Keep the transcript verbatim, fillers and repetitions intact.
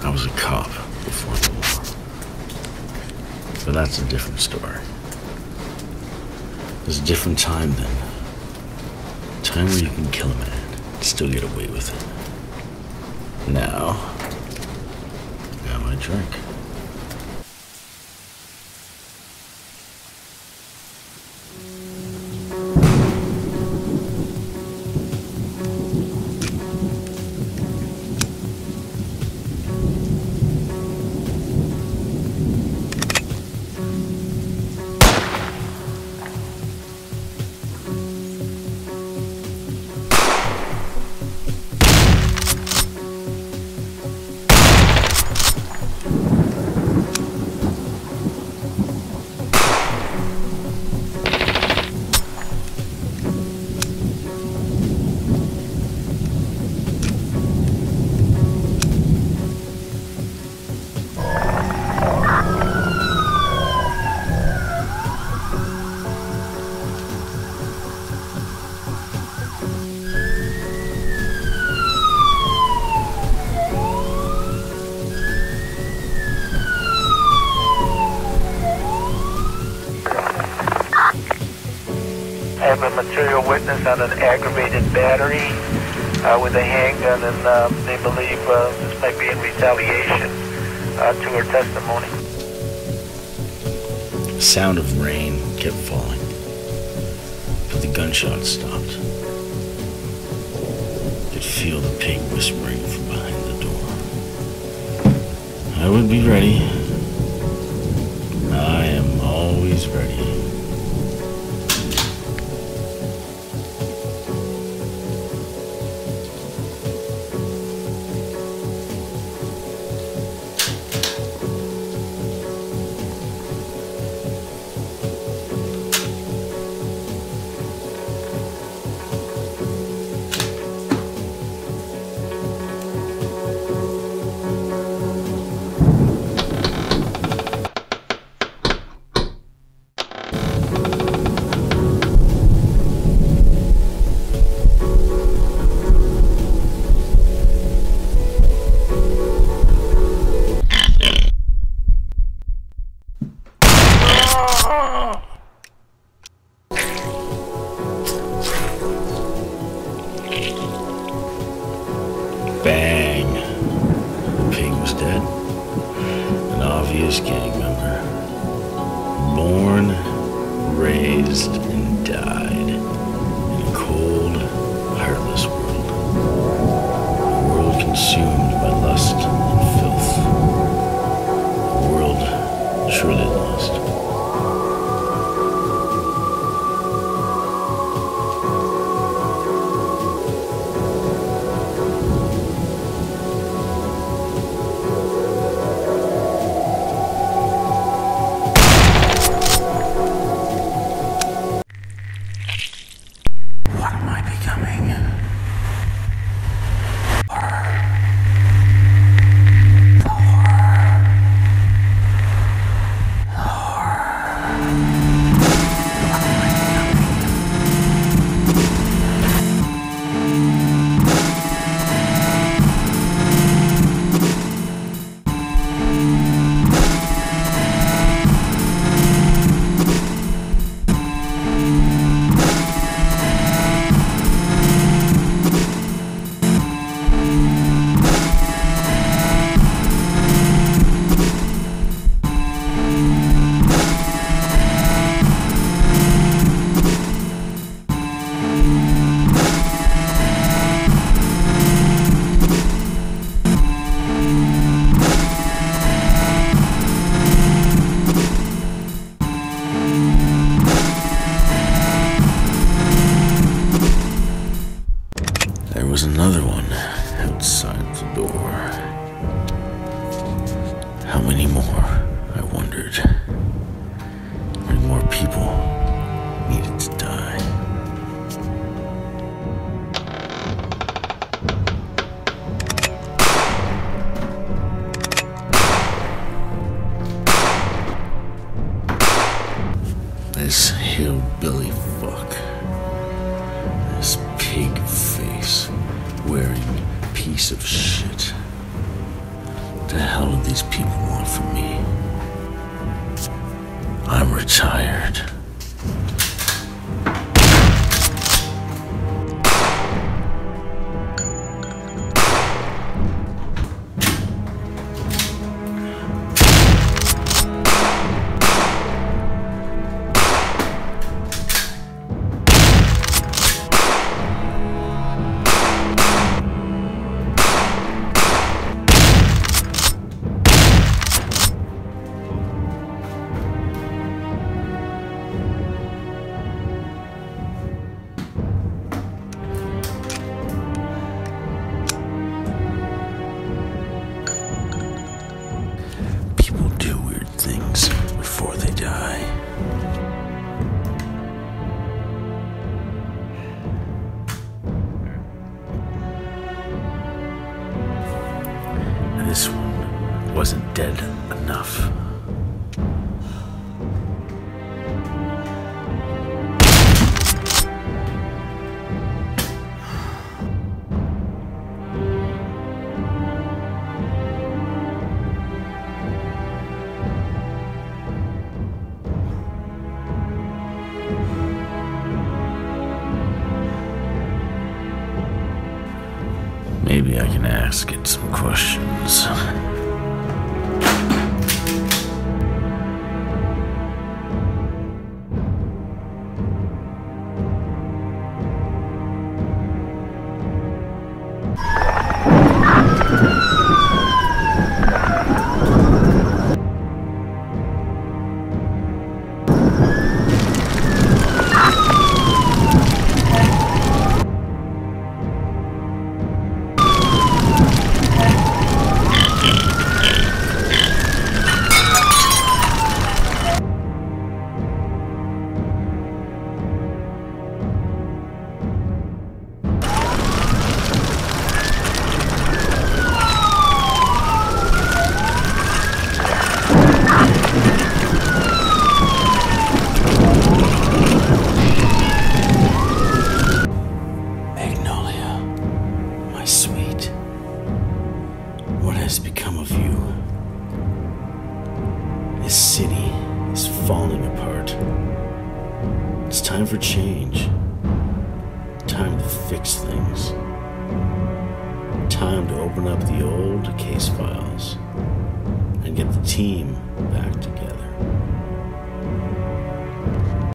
I was a cop before the war. But that's a different story. There's a different time then. A time where you can kill a man and still get away with it. Now, now I drink. I have a material witness on an aggravated battery uh, with a handgun, and uh, they believe uh, this might be in retaliation uh, to her testimony. The sound of rain kept falling, but the gunshots stopped. I could feel the pig whispering from behind the door. I would be ready. I am always ready. Bang! The pig was dead. An obvious gang member. Born, raised, and died in a cold, heartless world. A world consumed by lust and filth. A world truly lost. There was another one outside the door. How many more, I wondered. How many more people needed to die? This hillbilly fuck. This pig face wearing piece of shit. To the hell do these people want from me? I'm retired. Before they die. This one wasn't dead enough. Maybe I can ask it some questions. What has become of you? This city is falling apart. It's time for change. Time to fix things. Time to open up the old case files and get the team back together.